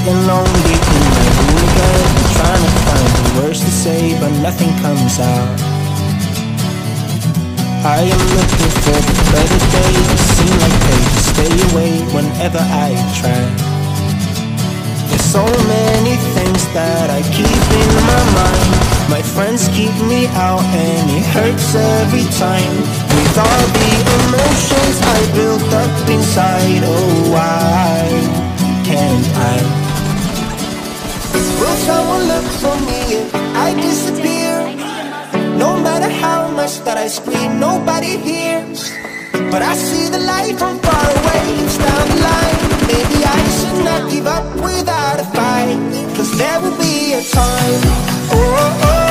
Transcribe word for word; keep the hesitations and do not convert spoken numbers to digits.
getting lonely in my hooligan, trying to find the words to say, but nothing comes out. I am looking for the better days, but seem like they just stay away whenever I try. There's so many things that I keep in my mind. My friends keep me out and it hurts every time. With all the emotions I built up inside, oh why can't I? Will someone look for me if I disappear? No matter how much that I scream, nobody hears. But I see the light from far away, it's down the line. Maybe I should not give up without a fight, 'cause there will be a time, oh, oh, oh.